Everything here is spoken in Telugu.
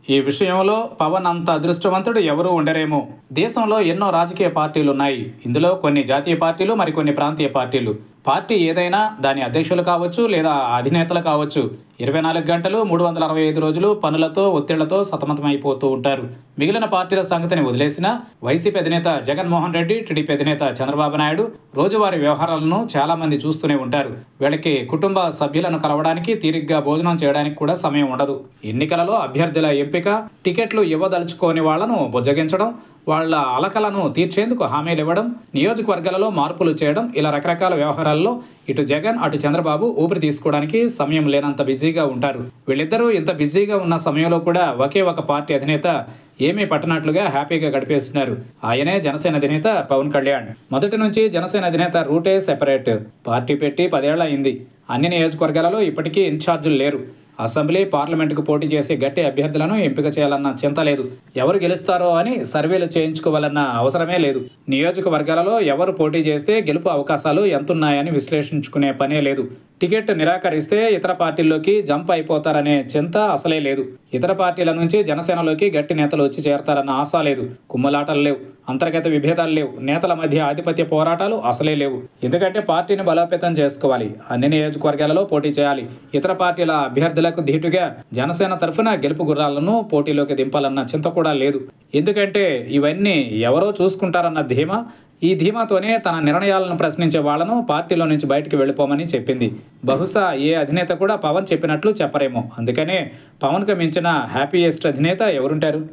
ఈ విషయంలో పవన్ అంత అదృష్టవంతుడు ఎవరూ ఉండరేమో. దేశంలో ఎన్నో రాజకీయ పార్టీలున్నాయి. ఇందులో కొన్ని జాతీయ పార్టీలు, మరికొన్ని ప్రాంతీయ పార్టీలు. పార్టీ ఏదైనా దాని అధ్యక్షులు కావచ్చు లేదా అధినేతలు కావచ్చు, 24 గంటలు 365 రోజులు పనులతో ఒత్తిళ్లతో సతమతమైపోతూ ఉంటారు. మిగిలిన పార్టీల సంగతిని వదిలేసినా వైసీపీ అధినేత జగన్మోహన్ రెడ్డి, టీడీపీ అధినేత చంద్రబాబు నాయుడు రోజువారీ వ్యవహారాలను చాలా మంది చూస్తూనే ఉంటారు. వీళ్ళకి కుటుంబ సభ్యులను కలవడానికి, తీరిగ్గా భోజనం చేయడానికి కూడా సమయం ఉండదు. ఎన్నికలలో అభ్యర్థుల ఎంపిక, టికెట్లు ఇవ్వదలుచుకోని వాళ్లను బుజ్జగించడం, వాళ్ల అలకలను తీర్చేందుకు హామీలు ఇవ్వడం, నియోజకవర్గాలలో మార్పులు చేయడం, ఇలా రకరకాల వ్యవహారాల్లో ఇటు జగన్ అటు చంద్రబాబు ఊపిరి తీసుకోవడానికి సమయం లేనంత బిజీగా ఉంటారు. వీళ్ళిద్దరూ ఇంత బిజీగా ఉన్న సమయంలో కూడా ఒకే ఒక పార్టీ అధినేత ఏమీ పట్టనట్లుగా హ్యాపీగా గడిపేస్తున్నారు. ఆయనే జనసేన అధినేత పవన్ కళ్యాణ్. మొదటి నుంచి జనసేన అధినేత రూటే సెపరేట్. పార్టీ పెట్టి 10 ఏళ్ల అయింది. అన్ని నియోజకవర్గాలలో ఇప్పటికీ ఇన్ఛార్జీలు లేరు. అసెంబ్లీ, పార్లమెంటుకు పోటీ చేసే గట్టి అభ్యర్థులను ఎంపిక చేయాలన్న చింత లేదు. ఎవరు గెలుస్తారో అని సర్వేలు చేయించుకోవాలన్న అవసరమే లేదు. నియోజకవర్గాలలో ఎవరు పోటీ చేస్తే గెలుపు అవకాశాలు ఎంతున్నాయని విశ్లేషించుకునే పనే లేదు. టికెట్ నిరాకరిస్తే ఇతర పార్టీల్లోకి జంప్ అయిపోతారనే చింత అసలే లేదు. ఇతర పార్టీల నుంచి జనసేనలోకి గట్టి నేతలు వచ్చి చేరతారన్న ఆశ లేదు. కుమ్మలాటలు లేవు, అంతర్గత విభేదాలు లేవు, నేతల మధ్య ఆధిపత్య పోరాటాలు అసలే లేవు. ఎందుకంటే పార్టీని బలోపేతం చేసుకోవాలి, అన్ని నియోజకవర్గాలలో పోటీ చేయాలి. ఇతర పార్టీల అభ్యర్థులకు ధీటుగా జనసేన తరఫున గెలుపు గుర్రాలను పోటీలోకి దింపాలన్న చింత కూడా లేదు. ఎందుకంటే ఇవన్నీ ఎవరో చూసుకుంటారన్న ధీమా. ఈ ధీమాతోనే తన నిర్ణయాలను ప్రశ్నించే వాళ్లను పార్టీలో నుంచి బయటికి వెళ్ళిపోమని చెప్పింది. బహుశా ఏ అధినేత కూడా పవన్ చెప్పినట్లు చెప్పరేమో. అందుకనే పవన్కు మించిన హ్యాపీయెస్ట్ అధినేత ఎవరుంటారు?